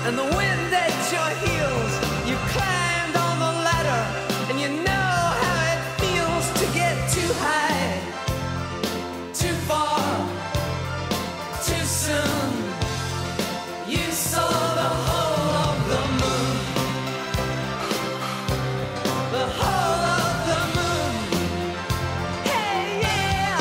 and the wind at your heels. You climbed on the ladder, and you know how it feels to get too high, too far, too soon. You saw the whole of the moon, the whole of the moon. Hey, yeah.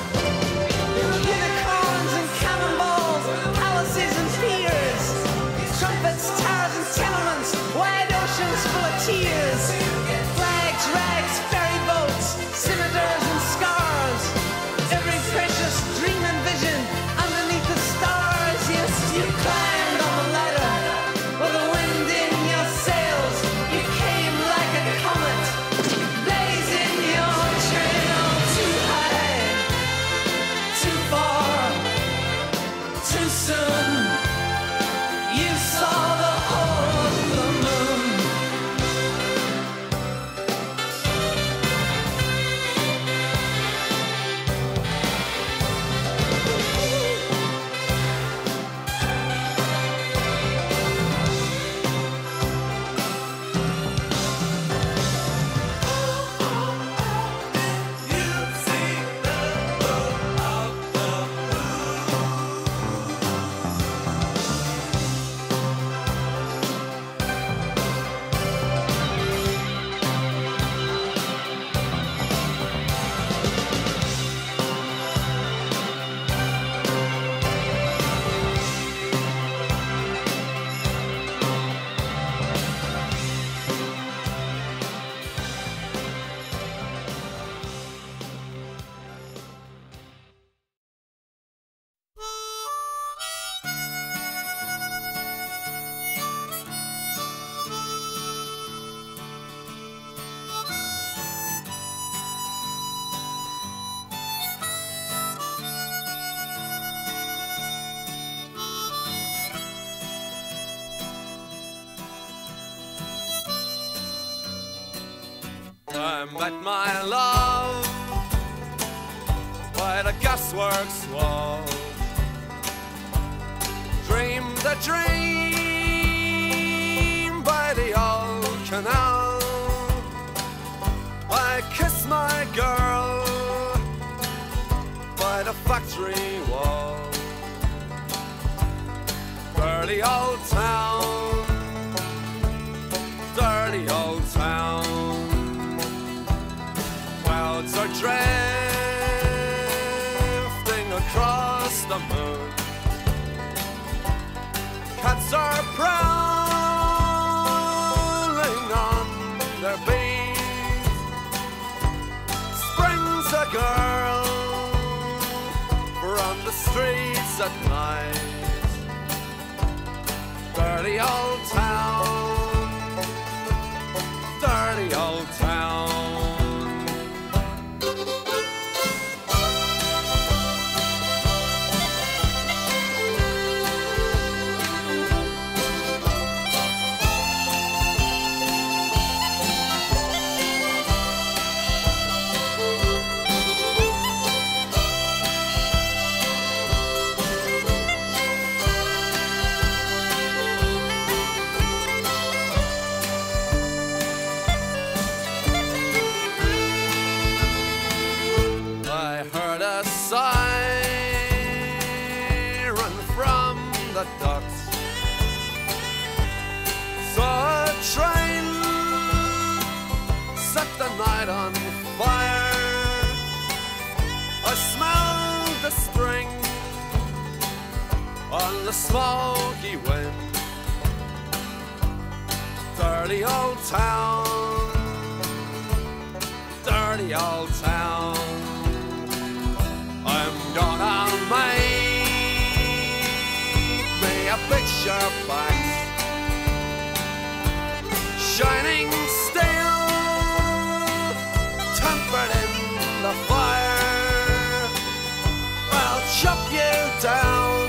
Unicorns and cannonballs, palaces and piers, trumpets, towers and tenements, wide oceans full of tears, flags, rags, ferry boats, scimitars and scars, every precious dream and vision underneath the stars. Yes, you climbed on the ladder with the wind in your sails. You came like a comet, blazing your trail. Too high, too far, too soon. You saw the whole of the moon. I met my love by the gasworks wall. Dreamed a dream by the old canal. I kissed my girl by the factory wall. Dirty old town, dirty old town. Clouds are drifting across the moon. Cats are prowling on their beat. Springs a girl from the streets at night. Dirty old town, dirty old town. The docks. Saw a train set the night on fire. I smelled the spring on the smoky wind. Dirty old town, dirty old town. I'm gonna make a picture box, shining steel, tempered in the fire. I'll chop you down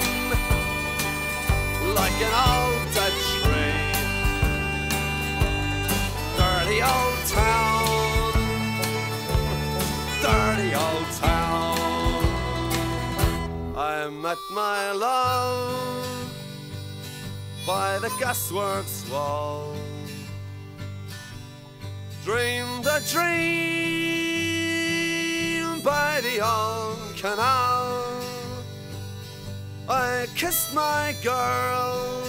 like an old dead tree. Dirty old town, dirty old town. I met my love by the gasworks wall. Dreamed a dream by the old canal. I kissed my girl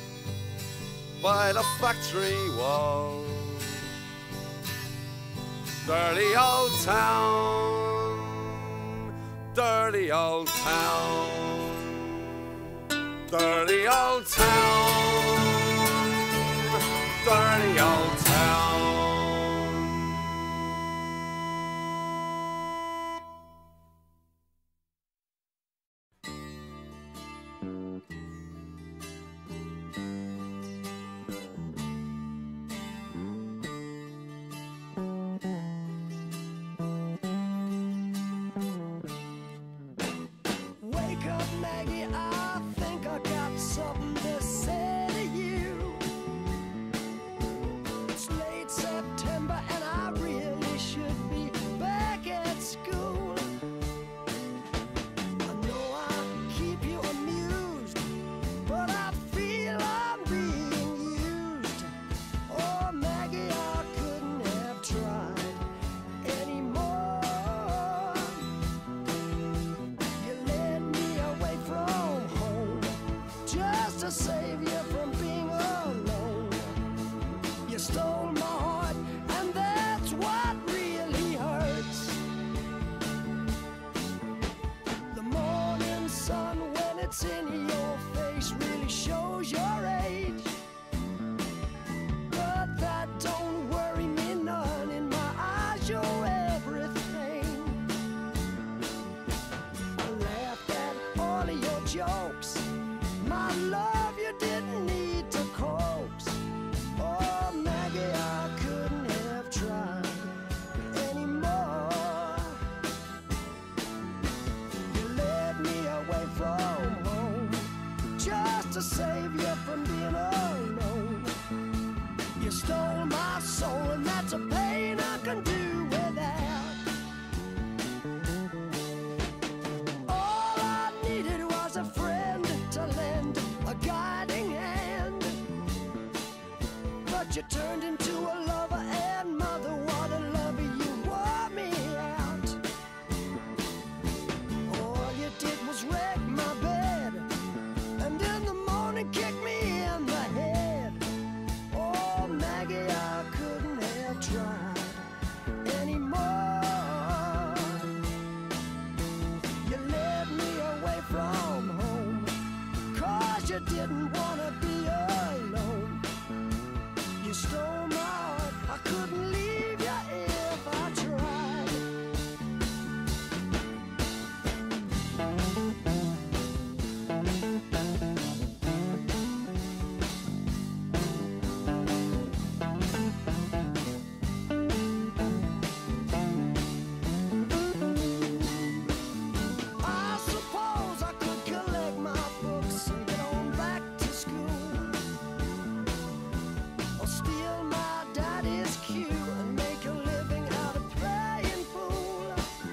by the factory wall. Dirty old town, dirty old town, dirty old town, dirty old town. Save you from being alone. You stole my heart, and that's what really hurts. The morning sun, when it's in your face, really shows your age. But that don't worry me none. In my eyes, you're everything. I laughed at all of your jokes. My love, you didn't need to coax. Oh, Maggie, I couldn't have tried anymore. You led me away from home just to save you from being alone. You stole my soul, and that's a pain I can do without. All I needed was a friend to lend a guiding hand, but you turned into a lover and mother. What a lover, you wore me out. All you did was wreck my bed, and in the morning kick me in the head. Oh, Maggie, I couldn't have tried anymore. You led me away from home, 'cause you didn't wanna be alone. You stole my heart, I couldn't leave you if I tried. I suppose I could collect my books and get on back to school, or steal my daddy's cue and make a living out of playing pool,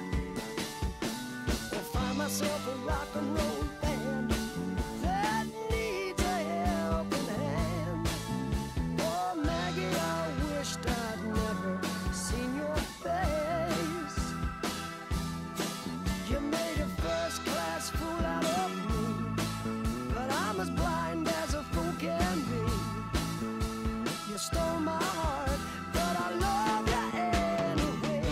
or find myself a rock and roll band that needs a helping hand. Oh, Maggie, I wished I'd never seen your face. You made a first-class fool out of me, but I'm as blind as a fool can be. You stole my heart, but I love you anyway.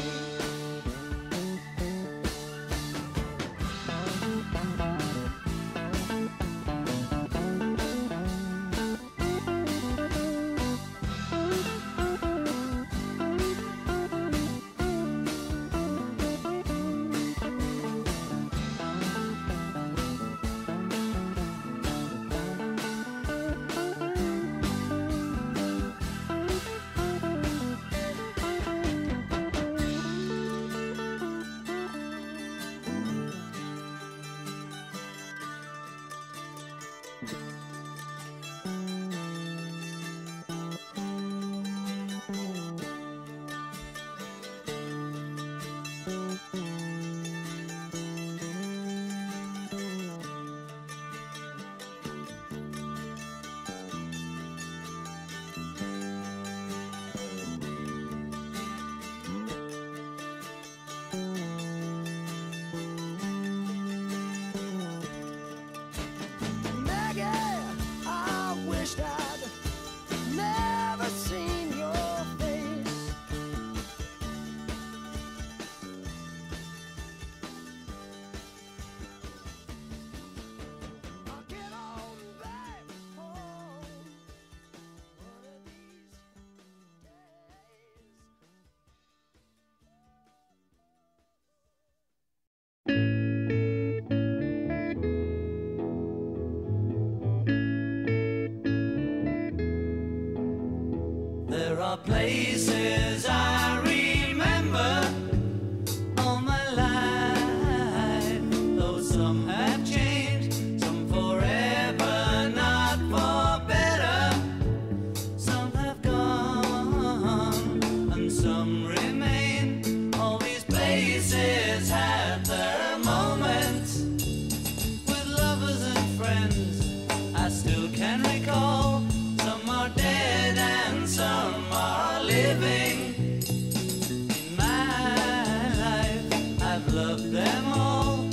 are places I remember all my life, though some have changed, some forever, not for better. Some have gone and some remain. All these places have their moments with lovers and friends I still can recall. Some are dead and some are living. In my life I've loved them all.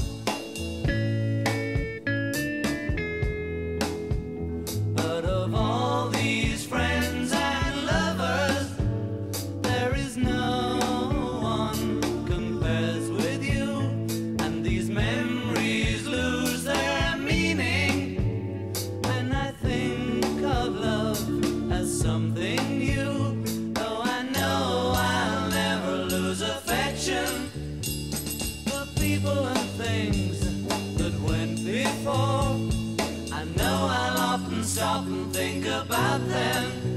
But of all these friends and lovers, there is no one compares with you. And these memories lose their meaning when I think of love as something new. Though I know I'll never lose affection for people and things that went before. I know I'll often stop and think about them.